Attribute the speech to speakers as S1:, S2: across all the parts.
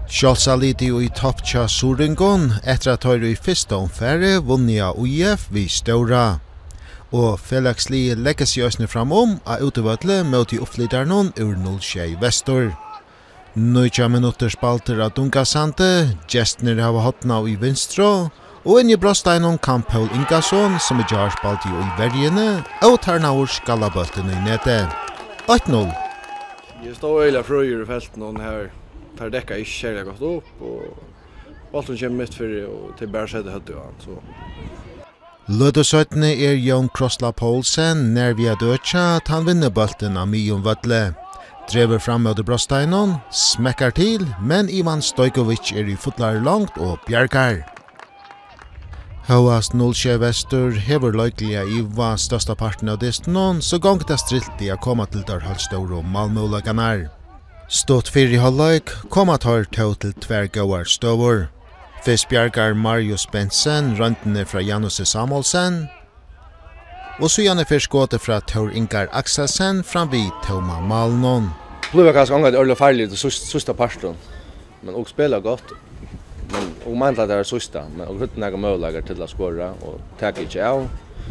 S1: Kjolsaliti i topptja Soringon etter at høyre i første omfære vunnia UIF vi ståra. Og felagslig legger seg øsne fram av utevøtle mot i uppflydarnon ur 06 Vestor. 90 minutter spalter av Dunkasante, gestner hava hotna i vinstro, og inn i brosteinon kan Paul Ingasson, som i jar spalte i vergene, og tarnaur skallabøtten i nete. 8-0.
S2: Jeg står øyla frøyer i felten her. Tar dekka ikke kjærlig godt opp, og bollen kommer mitt fyrir, og til bare sette høtte han, så.
S1: Lødesøttene Jon Krossla Poulsen, nervia døtja, at han vinner bollen av Mion Vødle. Drever fram mot brosteinon, smekkar til, men Ivan Stojkovic i fotlar langt og bjergar. Høyast 06 Vestur hever løykliga Iva størsta parten av distenon, så gongt det strilt i å komme til der Hallstor og Malmö-laganar. Stått fyrir halvleik, koma tar til tverrgåar støvor. Fyrst bjergar Marius Bensen, røntene fra Janus Samuelsen, og så gjerne fyrst gåte fra Tor Ingar Akselsen fram vid Toma Malnon.
S2: Det blev ganska ångat öll och farligt det sista parten. Men och spela gott. Men och man att det är sista, men och hutna några möjligheter till att skåra och ta inte av.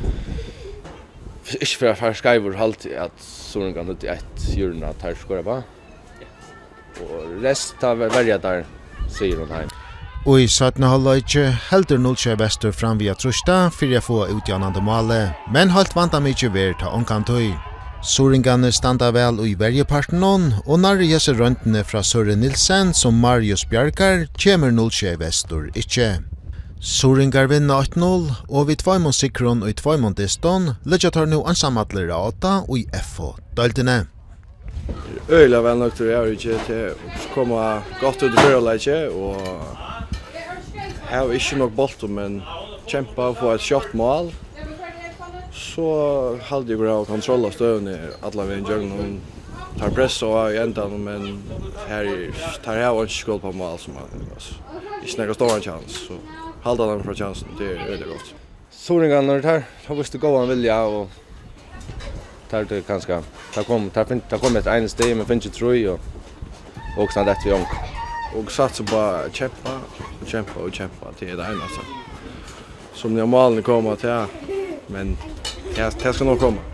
S2: Inte för skriver halt att Soringan ut i ett hjörna att här skåra va. Och resten av varje där säger hon här.
S1: Og i 17. halvleik heldur 06 Vestur fram via trusta fyrir å få utjannande måle, men halt vanta mykje ver ta omkantøy. Soringane standa vel i verjepartenon, og nærre jesse røntene fra Søren Nilsen som Marius Bjarkar kjemer 06 Vestur ikkje. Soringar vinner 8-0, og vi tvaimon sikron og i tvaimon diston, legger tar nu ansamadler av 8 og i FH-døltene.
S2: Øyla vel nok til jeg ikke til å komme godt ut i førerleikje, og jeg har ikke nok bolten, men kjempa og få et shot mål. Så halde jeg bra kontroll av støvn i alle veien jøgn. Hun tar press og i endan, men her tar jeg ikke skål på mål som ikke snakker stor en chans. Så halde han fra chansen, det veldig godt. Soringan når det har visst gå en vilja og tar det ganska ta kom ett en steg men finns ju tror och så det vi om och satsa på kämpa till det ena så som normalt kommer till men det ska nog komma.